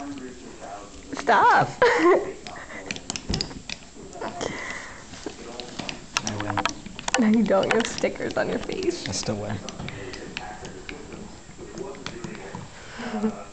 Stop. I win. No, you don't. You have stickers on your face. I still win.